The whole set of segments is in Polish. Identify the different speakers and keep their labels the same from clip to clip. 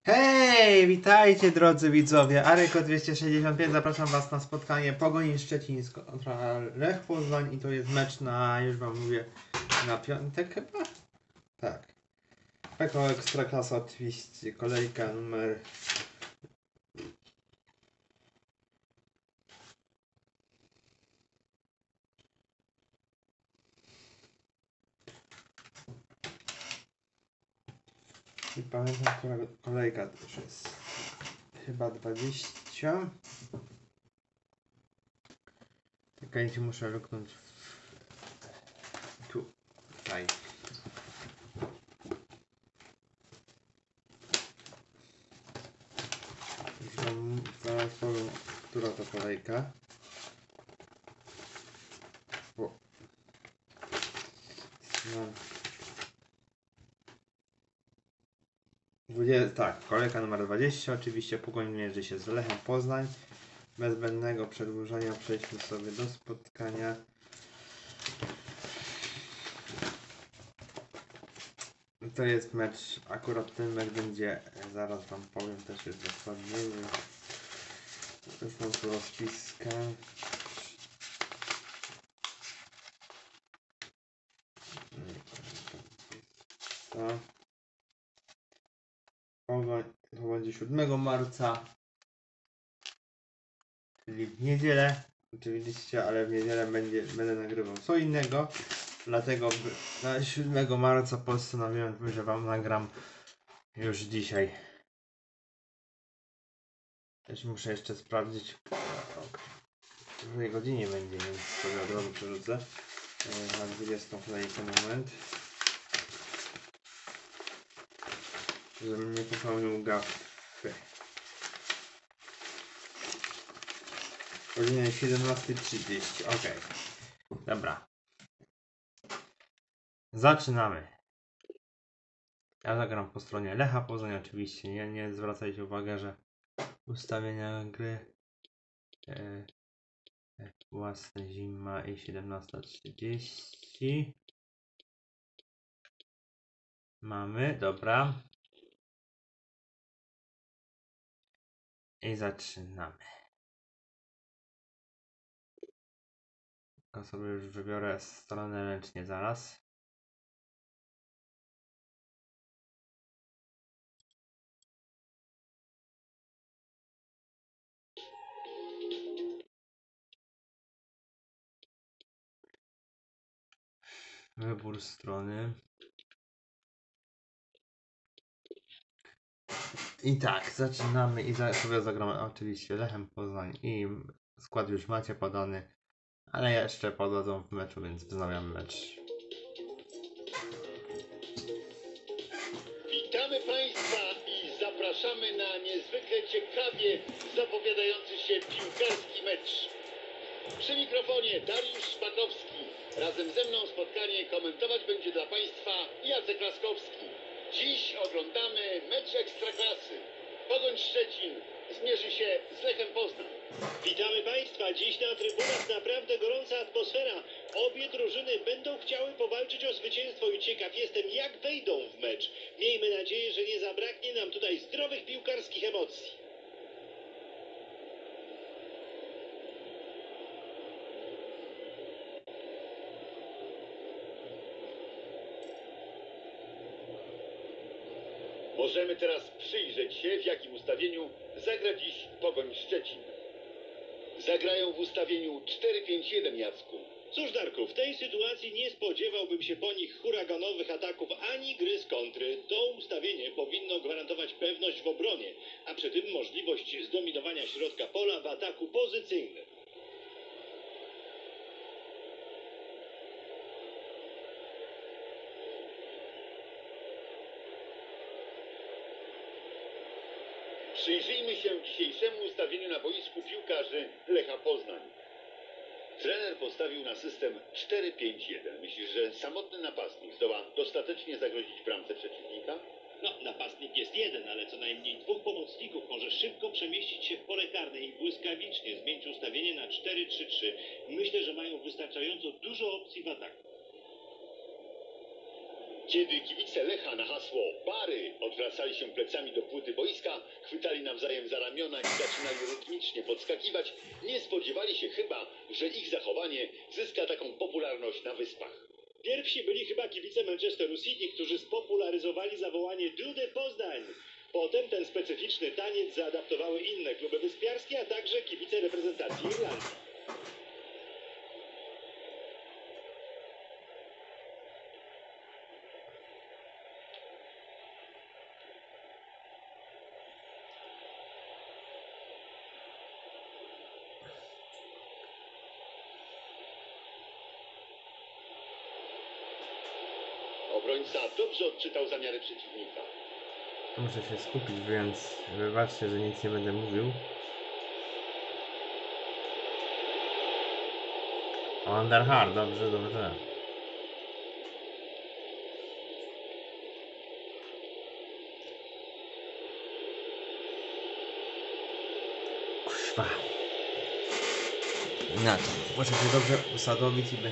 Speaker 1: Hej, witajcie drodzy widzowie, Aryko 265, zapraszam was na spotkanie Pogoni Szczecin kontra Lech Poznań i to jest mecz na, już wam mówię, na piątek chyba? Tak. PKO Ekstraklasa oczywiście, kolejka numer... Nie pamiętam, która kolejka to już jest. Chyba 20. Czekajcie, muszę luknąć tu. Tutaj. Zaraz powiem, która to kolejka. Bo... No. Tak, kolejka numer 20. Oczywiście Pogoń mierzy się z Lechem Poznań. Bez zbędnego przedłużania przejdźmy sobie do spotkania. To jest mecz, akurat ten mecz będzie, zaraz wam powiem też jest dokładnie. Wezmę tu rozpiskę. To będzie 7 marca, czyli w niedzielę, oczywiście, ale w niedzielę będę nagrywał co innego, dlatego na 7 marca postanowiłem, że wam nagram już dzisiaj. Też muszę jeszcze sprawdzić, w której godzinie będzie, więc sobie od razu przerzucę na 20 kolejkę moment. Żebym nie popełnił gafy. Godzina 17:30, ok. Dobra. Zaczynamy. Ja zagram po stronie Lecha Poznań oczywiście. Nie zwracajcie uwagi, że ustawienia gry własne zima i 17:30. Mamy, dobra. I zaczynamy. Ja sobie już wybiorę stronę ręcznie zaraz. Wybór strony. I tak, zaczynamy i sobie zagramy oczywiście Lechem Poznań i skład już macie podany, ale jeszcze podadzą w meczu, więc wznawiam mecz.
Speaker 2: Witamy Państwa i zapraszamy na niezwykle ciekawie zapowiadający się piłkarski mecz. Przy mikrofonie Dariusz Szpakowski. Razem ze mną spotkanie komentować będzie dla Państwa Jacek Laskowski. Dziś oglądamy mecz Ekstraklasy. Pogoń Szczecin zmierzy się z Lechem Poznań. Witamy Państwa. Dziś na trybunach naprawdę gorąca atmosfera. Obie drużyny będą chciały powalczyć o zwycięstwo i ciekaw jestem, jak wejdą w mecz. Miejmy nadzieję, że nie zabraknie nam tutaj zdrowych piłkarskich emocji. Możemy teraz przyjrzeć się, w jakim ustawieniu zagra dziś Pogoń Szczecin. Zagrają w ustawieniu 4-5-1, Jacku. Cóż, Darku, w tej sytuacji nie spodziewałbym się po nich huraganowych ataków ani gry z kontry. To ustawienie powinno gwarantować pewność w obronie, a przy tym możliwość zdominowania środka pola w ataku pozycyjnym. Przyjrzyjmy się dzisiejszemu ustawieniu na boisku piłkarzy Lecha Poznań. Trener postawił na system 4-5-1. Myślisz, że samotny napastnik zdoła dostatecznie zagrozić bramce przeciwnika? No, napastnik jest jeden, ale co najmniej dwóch pomocników może szybko przemieścić się w pole karne i błyskawicznie zmienić ustawienie na 4-3-3. Myślę, że mają wystarczająco dużo opcji w ataku. Kiedy kibice Lecha na hasło Bary odwracali się plecami do płyty boiska, chwytali nawzajem za ramiona i zaczynali rytmicznie podskakiwać, nie spodziewali się chyba, że ich zachowanie zyska taką popularność na Wyspach.
Speaker 3: Pierwsi byli chyba kibice Manchesteru City, którzy spopularyzowali zawołanie Dude Poznań. Potem ten specyficzny taniec zaadaptowały inne kluby wyspiarskie, a także kibice reprezentacji Irlandii.
Speaker 2: Obrońca dobrze odczytał zamiary przeciwnika.
Speaker 1: Muszę się skupić, więc wybaczcie, że nic nie będę mówił. Underhard, dobrze, dobrze. Kurwa. Na to. Muszę się dobrze usadowić i by...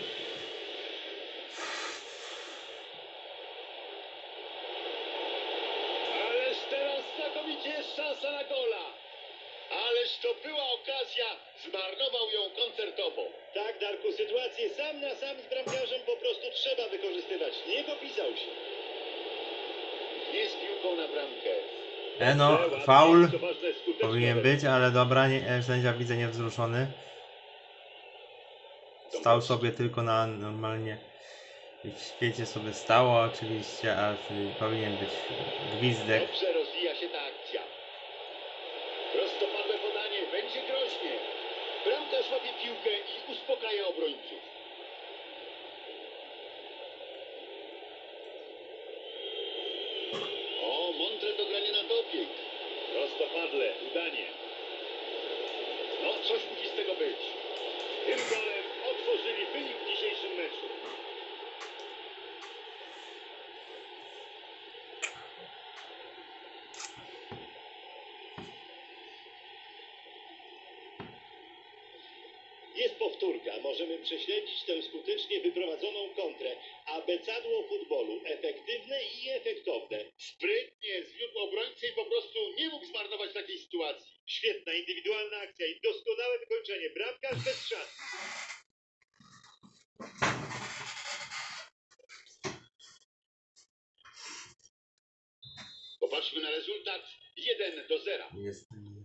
Speaker 2: Ależ teraz znakomicie jest szansa na gola. Ależ to była okazja, zmarnował ją koncertowo.
Speaker 3: Tak, Darku, sytuację sam na sam z bramkarzem po prostu trzeba wykorzystywać. Nie popisał się.
Speaker 2: Nie z piłką na bramkę.
Speaker 1: No,
Speaker 2: Ładnie,
Speaker 1: faul
Speaker 2: co ważne, skuteczne
Speaker 1: powinien być, ale dobra, nie, sędzia widzę niewzruszony. Stał sobie tylko na normalnie w świecie sobie stało oczywiście, a czyli powinien być gwizdek.
Speaker 2: Dobrze rozwija się ta akcja. Prostopadłe podanie, będzie groźnie. Bramkarz łapie piłkę i uspokaja obrońców. O, mądre dogranie na dobieg. Prostopadle, udanie. No, coś musi z tego być. Tym golem otworzyli wynik w dzisiejszym meczu.
Speaker 3: Jest powtórka. Możemy prześledzić tę skutecznie wyprowadzoną kontrę. Abecadło futbolu. Efektywne i efektowne.
Speaker 2: Sprytnie zwiódł obrońcę i po prostu nie mógł zmarnować takiej sytuacji.
Speaker 3: Świetna indywidualna akcja i doskonałe wykończenie. Bramkarz bez szans.
Speaker 2: Popatrzmy na rezultat. 1-0.
Speaker 1: Jest...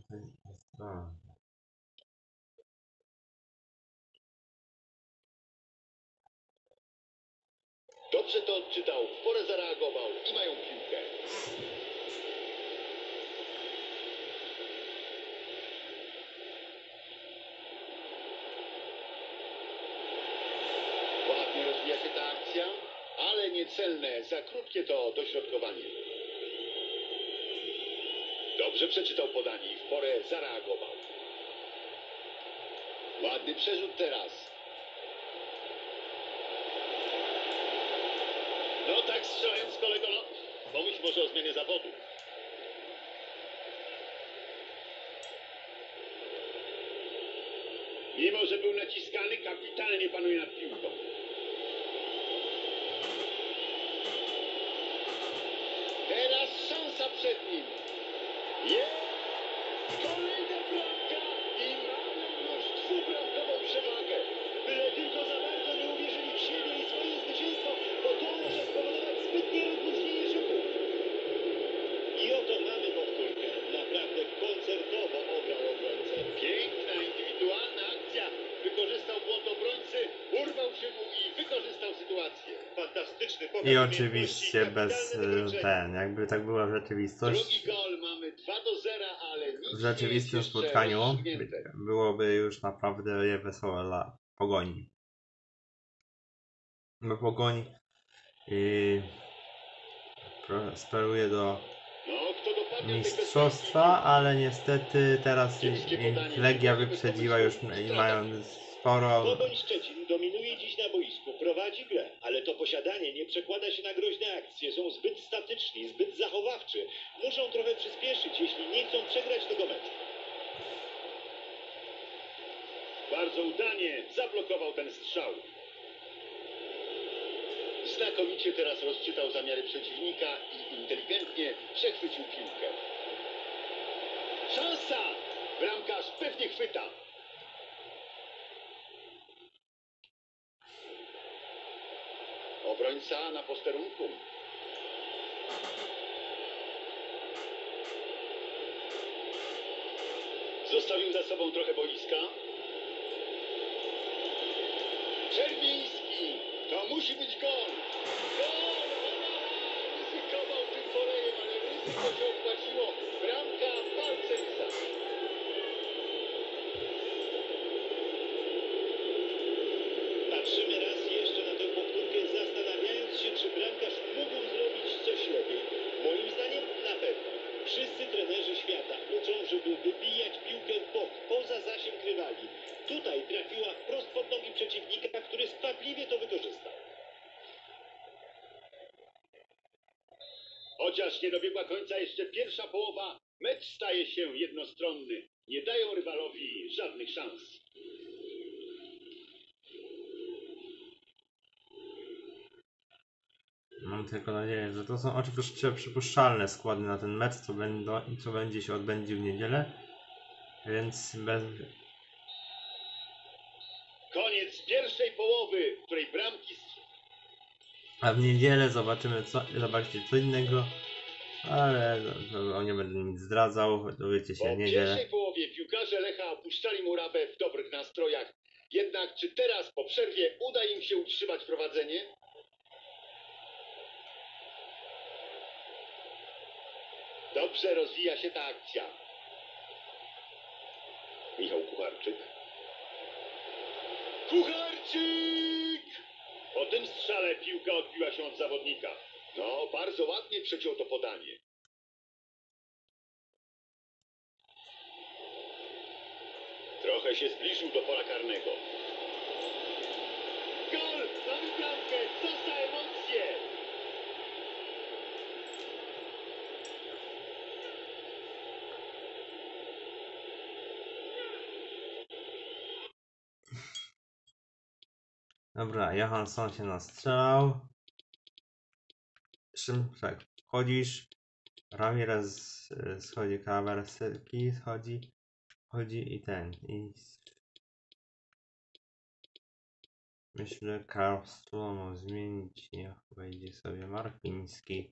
Speaker 2: Dobrze to odczytał, w porę zareagował i mają piłkę. Ładnie rozwija się ta akcja, ale niecelne, za krótkie to dośrodkowanie. Dobrze przeczytał podanie i w porę zareagował. Ładny przerzut teraz. No tak strzelając kolego, no, pomyśl może o zmianie zawodu. Mimo, że był naciskany, kapitalnie panuje nad piłką. Teraz szansa przed nim. Jest! Kolejna bramka i mamy już dwubramkową przewagę.
Speaker 3: Byle tylko za bardzo nie uwierzyli w siebie i swoje zwycięstwo, bo to może spowodować zbytnie rozluźnienie ruchu. I oto mamy powtórkę. Naprawdę koncertowo ograł obrońcę.
Speaker 2: Piękna, indywidualna akcja. Wykorzystał błąd obrońcy, urwał się mu i wykorzystał sytuację.
Speaker 3: Fantastyczny pokaz
Speaker 1: I
Speaker 3: umiejętności,
Speaker 1: oczywiście bez
Speaker 3: kapitalne wykończenie.
Speaker 1: jakby tak była
Speaker 2: Drugi
Speaker 1: rzeczywistość.
Speaker 2: gol mamy 2-0, ale nic
Speaker 1: W rzeczywistym
Speaker 2: nie jest jeszcze
Speaker 1: spotkaniu
Speaker 2: rozstrzygnięte.
Speaker 1: byłoby już naprawdę je wesołe dla Pogoni. Bo Pogoń speruje do
Speaker 2: No, kto dopadnie tej
Speaker 1: mistrzostwa, ale niestety teraz Legia wyprzedziła już i mają sporo.
Speaker 3: Pogoń Szczecin dominuje dziś na boisku, prowadzi grę, ale to posiadanie nie przekłada się na groźne akcje. Są zbyt statyczni, zbyt zachowawczy. Muszą trochę przyspieszyć, jeśli nie chcą przegrać tego meczu.
Speaker 2: Bardzo udanie zablokował ten strzał. Znakomicie teraz rozczytał zamiary przeciwnika i inteligentnie przechwycił piłkę. Szansa! Bramkarz pewnie chwyta. Obrońca na posterunku. Zostawił za sobą trochę boiska. Czerwiński. To musi być gol. Gol! Ryzykował tym kolejem, ale ryzyko się opłaciło. Bramka palcem za.
Speaker 3: Patrzymy raz jeszcze na tę powtórkę, zastanawiając się, czy bramkarz mógł zrobić coś lepiej. Moim zdaniem na pewno. Wszyscy trenerzy świata uczą, żeby wybijać piłkę w bok, poza zasięg rywali. Tutaj trafiła wprost pod nogi przeciwnika, który skwapliwie to wykorzystał.
Speaker 2: Chociaż nie dobiegła końca jeszcze pierwsza połowa, mecz staje się jednostronny. Nie dają rywalowi żadnych szans.
Speaker 1: Mam tylko nadzieję, że to są oczywiście przypuszczalne składy na ten mecz, co będzie się odbędzie w niedzielę. Więc bez...
Speaker 2: Koniec pierwszej połowy, w której bramki...
Speaker 1: A w niedzielę zobaczycie co innego. Ale nie będę nic zdradzał, dowiecie się
Speaker 2: Po
Speaker 1: w niedzielę.
Speaker 2: pierwszej połowie piłkarze Lecha opuszczali murawę w dobrych nastrojach. Jednak czy teraz po przerwie uda im się utrzymać prowadzenie? Dobrze rozwija się ta akcja. Michał Kucharczyk. Kucharczyk! Po tym strzale piłka odbiła się od zawodnika. No, bardzo ładnie przeciął to podanie. Trochę się zbliżył do pola karnego. Gol! Mamy bramkę! Co za emocje!
Speaker 1: Dobra, Johansson się nastrzelał. Tak, wchodzisz. Ramirez schodzi, Kawerski schodzi i ten. I myślę, Karlsruhe ma zmienić. Niech wejdzie sobie Marfiński.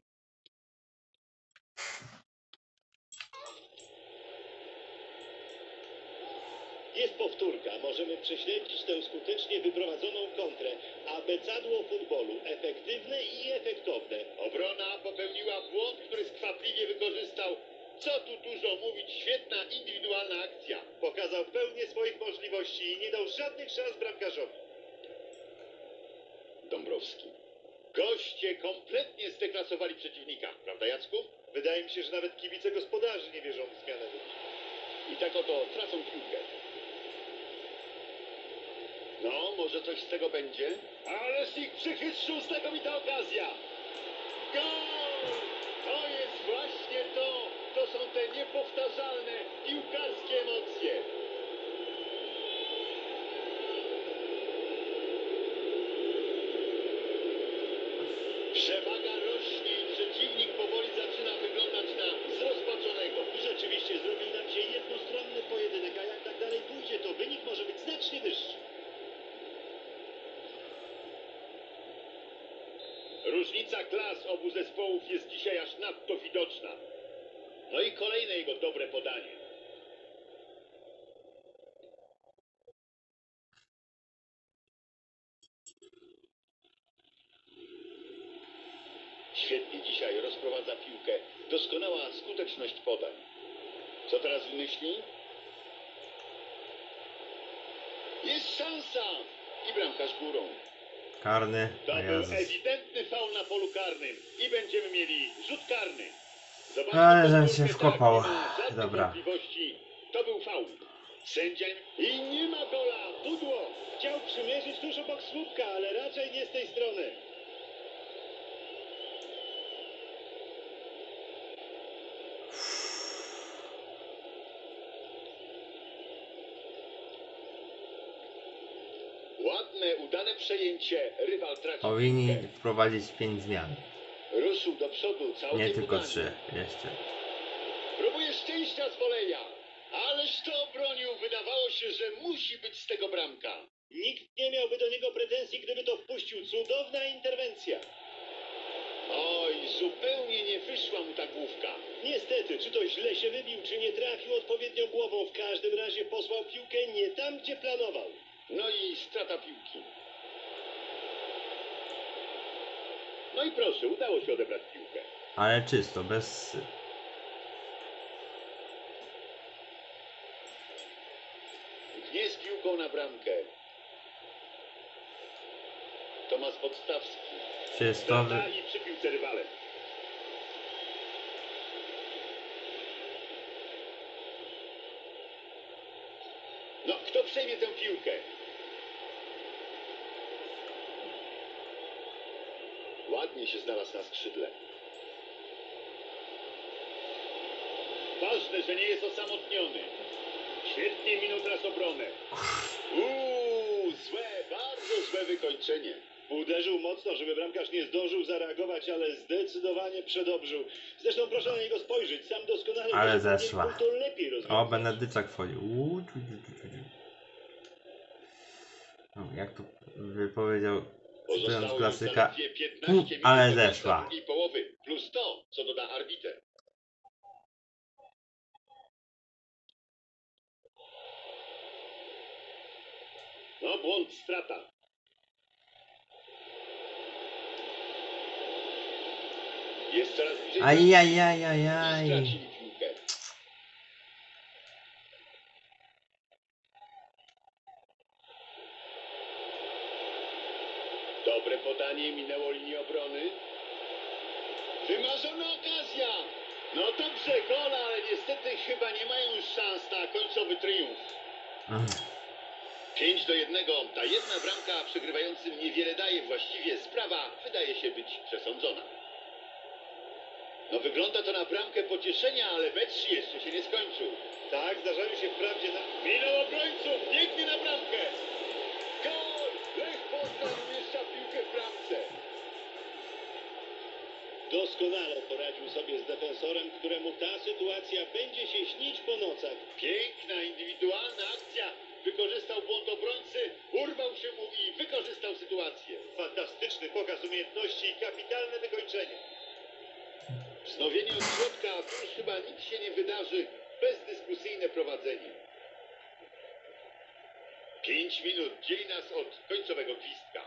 Speaker 3: Jest powtórka, możemy prześledzić tę skutecznie wyprowadzoną kontrę. Abecadło futbolu, efektywne i efektowne.
Speaker 2: Obrona popełniła błąd, który skwapliwie wykorzystał. Co tu dużo mówić, świetna indywidualna akcja.
Speaker 3: Pokazał pełnię swoich możliwości i nie dał żadnych szans bramkarzowi.
Speaker 2: Dąbrowski. Goście kompletnie zdeklasowali przeciwnika, prawda Jacku?
Speaker 3: Wydaje mi się, że nawet kibice gospodarzy nie wierzą w zmianę wyniku.
Speaker 2: I tak oto tracą piłkę. No, może coś z tego będzie? Ależ ich przychytrzył, znakomita okazja! Gol! To jest właśnie to! To są te niepowtarzalne piłkarskie emocje. Przewaga rośnie i przeciwnik powoli zaczyna wyglądać na zrozpaczonego.
Speaker 3: Rzeczywiście zrobił nam się jednostronny pojedynek, a jak tak dalej pójdzie, to wynik może być znacznie wyższy.
Speaker 2: Różnica klas obu zespołów jest dzisiaj aż nadto widoczna. No i kolejne jego dobre podanie. Świetnie dzisiaj rozprowadza piłkę. Doskonała skuteczność podań. Co teraz wymyśli? Jest szansa! I bramkarz górą.
Speaker 1: Karny.
Speaker 2: To
Speaker 1: O
Speaker 2: był
Speaker 1: Jezus.
Speaker 2: ewidentny faul na polu karnym. I będziemy mieli rzut karny. Zobaczmy
Speaker 1: Ale żem
Speaker 2: powtórkę,
Speaker 1: się wkopał.
Speaker 2: Tak, nie ma żadnych
Speaker 1: Dobra.
Speaker 2: wątpliwości. To był faul. Sędzia i nie ma gola. Pudło.
Speaker 3: Chciał przymierzyć tuż obok słupka, ale raczej nie z tej strony.
Speaker 2: Ładne Następne udane przejęcie. Rywal traci
Speaker 1: Powinni
Speaker 2: piłkę.
Speaker 1: wprowadzić 5 zmian.
Speaker 2: Ruszył do przodu całkiem
Speaker 1: Nie tylko
Speaker 2: udanie.
Speaker 1: 3 jeszcze.
Speaker 2: Próbuje szczęścia z woleja. Ależ to obronił. Wydawało się, że musi być z tego bramka.
Speaker 3: Nikt nie miałby do niego pretensji, gdyby to wpuścił. Cudowna interwencja.
Speaker 2: Oj, zupełnie nie wyszła mu ta główka.
Speaker 3: Niestety, czy to źle się wybił, czy nie trafił odpowiednio głową, w każdym razie posłał piłkę nie tam, gdzie planował.
Speaker 2: No i strata piłki. No i proszę, udało się odebrać piłkę.
Speaker 1: Ale czysto, bez...
Speaker 2: Nie z piłką na bramkę. Tomasz Podstawski.
Speaker 1: Czysto...
Speaker 2: Strata i przy piłce rywale. No, kto przejmie tę piłkę? Ładnie się znalazł na skrzydle. Ważne, że nie jest osamotniony. Świetnie minął teraz obronę. Złe, bardzo złe wykończenie.
Speaker 3: Uderzył mocno, żeby bramkarz nie zdążył zareagować, ale zdecydowanie przedobrzył. Zresztą proszę na niego spojrzeć, sam doskonale
Speaker 1: Ale
Speaker 3: wie, że
Speaker 1: zeszła.
Speaker 3: powinien to lepiej rozwiązać.
Speaker 1: O, Benedyczak wchodził. No, jak to wypowiedział cytując
Speaker 2: Pozostało
Speaker 1: klasyka,
Speaker 2: zaledwie 15 minut
Speaker 1: ale
Speaker 2: do końca
Speaker 1: zeszła.
Speaker 2: drugiej połowy, plus to, co doda arbiter. No, błąd, strata. Jest coraz bliżej. I
Speaker 1: Ajajajajaj.
Speaker 2: stracili piłkę. Dobre podanie, minęło linię obrony. Wymarzona okazja. No dobrze, gola, ale niestety chyba nie mają już szans na końcowy triumf. 5-1. Ta jedna bramka przegrywającym niewiele daje. Właściwie sprawa wydaje się być przesądzona. No wygląda to na bramkę pocieszenia, ale mecz jeszcze się nie skończył.
Speaker 3: Tak, zdarzają się wprawdzie na...
Speaker 2: Minął obrońców, biegnie na bramkę. Gol! Lech Poznań umieszcza piłkę w bramce.
Speaker 3: Doskonale poradził sobie z defensorem, któremu ta sytuacja będzie się śnić po nocach.
Speaker 2: Piękna, indywidualna akcja. Wykorzystał błąd obrońcy, urwał się mu i wykorzystał sytuację.
Speaker 3: Fantastyczny pokaz umiejętności i kapitalne wykończenie.
Speaker 2: Wznowienie od środka, a tu już chyba nic się nie wydarzy. Bezdyskusyjne prowadzenie. 5 minut dzieli nas od końcowego gwizdka.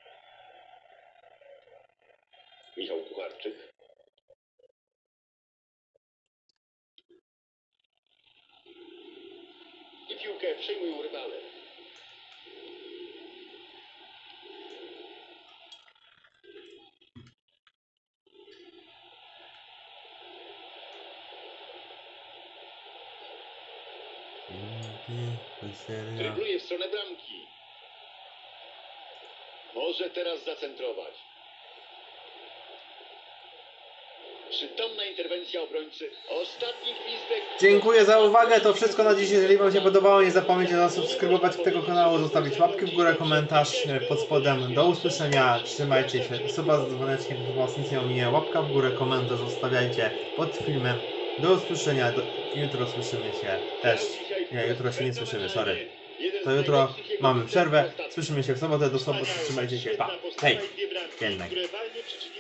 Speaker 2: Michał Kucharczyk. I piłkę przejmują rywale. Drybluje w stronę bramki. Może teraz zacentrować. Przytomna interwencja obrońcy. Ostatni gwizdek.
Speaker 1: Dziękuję za uwagę, to wszystko na dziś. Jeżeli wam się podobało, nie zapomnijcie zasubskrybować tego kanału, zostawić łapkę w górę, komentarz pod spodem. Do usłyszenia, trzymajcie się, suba z dzwoneczkiem, to was nic nie ominie. Łapka w górę, komentarz zostawiajcie pod filmem. Do usłyszenia, jutro słyszymy się też. Nie, jutro się nie słyszymy, sorry. To jutro mamy przerwę, słyszymy się w sobotę, do soboty, trzymajcie się, pa, hej, jednak.